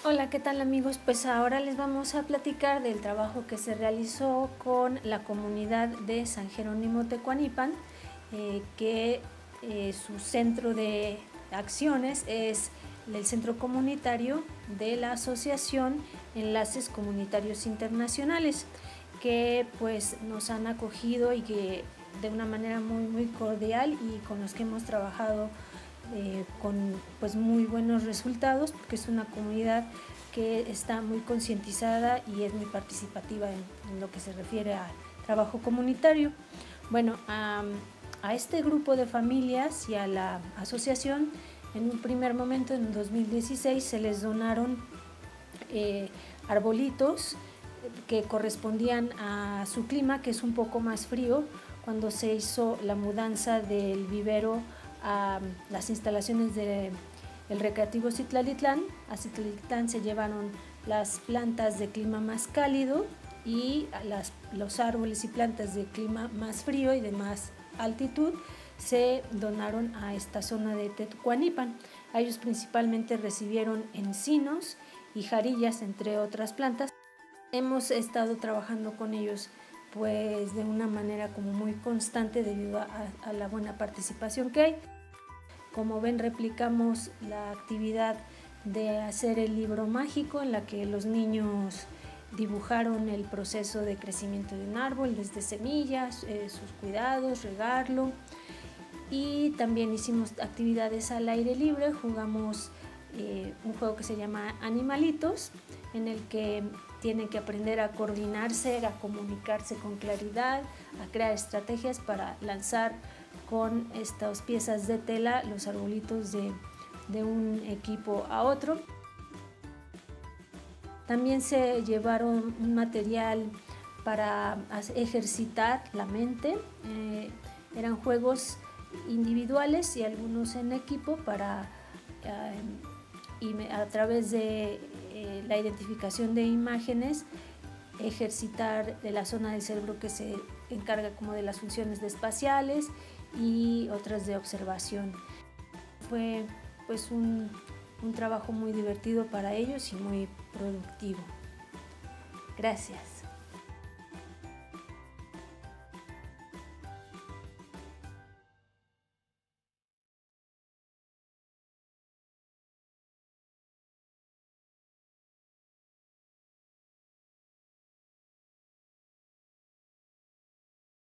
Hola, ¿qué tal amigos? Pues ahora les vamos a platicar del trabajo que se realizó con la comunidad de San Jerónimo Tecuanipan, que su centro de acciones es el centro comunitario de la Asociación Enlaces Comunitarios Internacionales, que pues nos han acogido y que de una manera muy cordial y con los que hemos trabajado con pues muy buenos resultados, porque es una comunidad que está muy concientizada y es muy participativa en lo que se refiere al trabajo comunitario. Bueno, a este grupo de familias y a la asociación, en un primer momento, en 2016, se les donaron arbolitos que correspondían a su clima, que es un poco más frío, cuando se hizo la mudanza del vivero a las instalaciones del recreativo Citlalitlán. A Citlalitlán se llevaron las plantas de clima más cálido y los árboles y plantas de clima más frío y de más altitud se donaron a esta zona de Tecuanipan. Ellos principalmente recibieron encinos y jarillas, entre otras plantas. Hemos estado trabajando con ellos pues de una manera como muy constante debido a la buena participación que hay. Como ven, replicamos la actividad de hacer el libro mágico, en la que los niños dibujaron el proceso de crecimiento de un árbol desde semillas, sus cuidados, regarlo, y también hicimos actividades al aire libre. Jugamos un juego que se llama Animalitos, en el que tienen que aprender a coordinarse, a comunicarse con claridad, a crear estrategias para lanzar con estas piezas de tela los arbolitos de un equipo a otro. También se llevaron un material para ejercitar la mente. Eran juegos individuales y algunos en equipo para y a través de la identificación de imágenes ejercitar de la zona del cerebro que se encarga como de las funciones espaciales y otras de observación. Fue pues un trabajo muy divertido para ellos y muy productivo. Gracias.